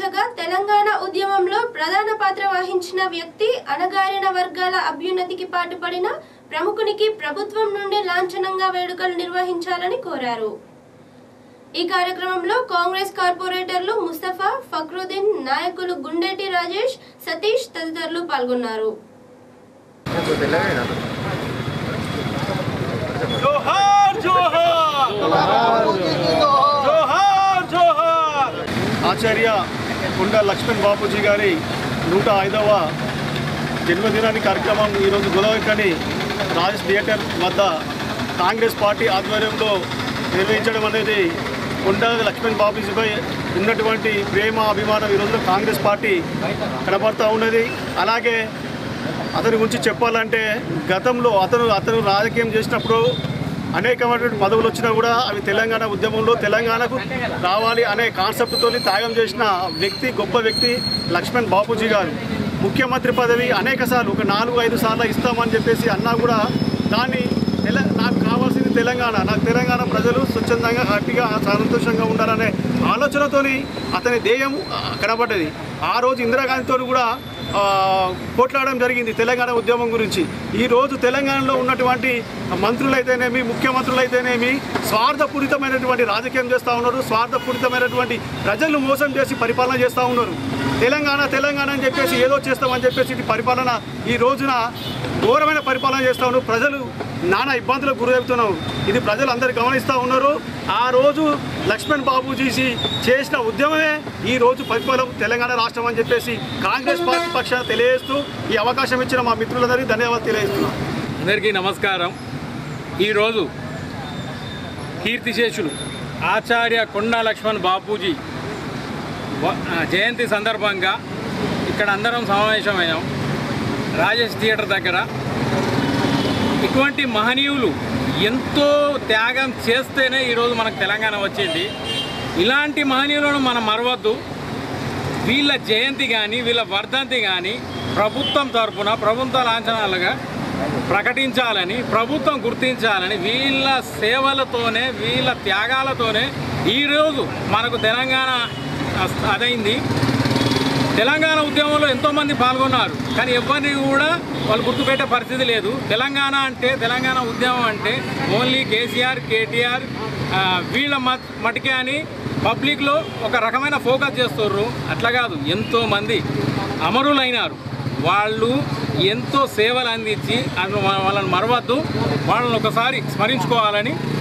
నిర్వహించగా తెలంగాణ ఉద్యమంలో ప్రధాన పాత్ర వహించిన వ్యక్తి, అణగారిన వర్గాల అభ్యున్నతికి పాటుపడిన ప్రముఖునికి ప్రభుత్వం నుండి లాంఛనంగా వేడుకలు నిర్వహించాలని కోరారు. ఈ కార్యక్రమంలో కాంగ్రెస్ కార్పొరేటర్లు ముస్తఫా, ఫక్రుద్దీన్, నాయకులు గుండేటి రాజేష్, సతీష్ తదితరులు పాల్గొన్నారు. ఆచార్య కొండా లక్ష్మణ్ బాపూజీ గారి 105వ జన్మదినాన్ని కార్యక్రమం ఈరోజు గోదావరికని రాజేష్ థియేటర్ వద్ద కాంగ్రెస్ పార్టీ ఆధ్వర్యంలో నిర్వహించడం అనేది కొండా లక్ష్మణ్ బాపూజీపై ఉన్నటువంటి ప్రేమ, అభిమానం ఈరోజు కాంగ్రెస్ పార్టీ కనబడుతూ ఉన్నది. అలాగే అతని గురించి చెప్పాలంటే గతంలో అతను రాజకీయం చేసినప్పుడు అనేకమైనటువంటి పదవులు వచ్చినా కూడా అవి తెలంగాణ ఉద్యమంలో తెలంగాణకు రావాలి అనే కాన్సెప్ట్తో త్యాగం చేసిన వ్యక్తి, గొప్ప వ్యక్తి లక్ష్మణ్ బాపూజీ గారు. ముఖ్యమంత్రి పదవి అనేకసార్లు, ఒక 4-5 సార్లు ఇస్తామని చెప్పేసి అన్నా కూడా దాన్ని నాకు కావాల్సింది తెలంగాణ, నాకు తెలంగాణ ప్రజలు స్వచ్ఛందంగా హ్యాపీగా సంతోషంగా ఉండాలనే ఆలోచనతోని అతని ధ్యేయం కనబడ్డది. ఆ రోజు ఇందిరాగాంధీతో కూడా పోట్లాడడం జరిగింది తెలంగాణ ఉద్యమం గురించి. ఈరోజు తెలంగాణలో ఉన్నటువంటి మంత్రులైతేనేమి, ముఖ్యమంత్రులైతేనేమి స్వార్థపూరితమైనటువంటి రాజకీయం చేస్తూ ఉన్నారు. స్వార్థపూరితమైనటువంటి ప్రజలను మోసం చేసి పరిపాలన చేస్తూ ఉన్నారు. తెలంగాణ అని చెప్పేసి ఏదో చేస్తామని చెప్పేసి ఇది పరిపాలన ఈ రోజున ఘోరమైన పరిపాలన చేస్తూ ఉన్నారు. ప్రజలు నానా ఇబ్బందులకు గురవుతున్నారు. ఇది ప్రజలు అందరూ గమనిస్తూ ఉన్నారు. ఆ రోజు లక్ష్మణ్ బాపూజీ చేసిన ఉద్యమమే ఈ రోజు పరిపాలన తెలంగాణ రాష్ట్రం అని చెప్పేసి కాంగ్రెస్ పార్టీ పక్షాన తెలియజేస్తూ ఈ అవకాశం ఇచ్చిన మా మిత్రులందరికీ ధన్యవాదాలు తెలియజేస్తున్నాం. అందరికీ నమస్కారం. ఈరోజు కీర్తిశేషులు ఆచార్య కొండా లక్ష్మణ్ బాపూజీ జయంతి సందర్భంగా ఇక్కడ అందరం సమావేశమయ్యాం రాజేష్ థియేటర్ దగ్గర. ఇటువంటి మహనీయులు ఎంతో త్యాగం చేస్తేనే ఈరోజు మనకు తెలంగాణ వచ్చింది. ఇలాంటి మహనీయులను మనం మరవద్దు. వీళ్ళ జయంతి కానీ వీళ్ళ వర్ధంతి కానీ ప్రభుత్వం తరఫున ప్రభుత్వ లాంఛనాలుగా ప్రకటించాలని, ప్రభుత్వం గుర్తించాలని, వీళ్ళ సేవలతోనే వీళ్ళ త్యాగాలతోనే ఈరోజు మనకు తెలంగాణ అదైంది. తెలంగాణ ఉద్యమంలో ఎంతోమంది పాల్గొన్నారు, కానీ ఎవరిని కూడా వాళ్ళు గుర్తుపెట్టే పరిస్థితి లేదు. తెలంగాణ అంటే, తెలంగాణ ఉద్యమం అంటే ఓన్లీ కేసీఆర్, కేటీఆర్ వీళ్ళ మటుకే అని పబ్లిక్లో ఒక రకమైన ఫోకస్ చేస్తుర్రు. అట్లా కాదు, ఎంతోమంది అమరులైనారు. వాళ్ళు ఎంతో సేవలు అందించి వాళ్ళని మరవద్దు, వాళ్ళని ఒకసారి స్మరించుకోవాలని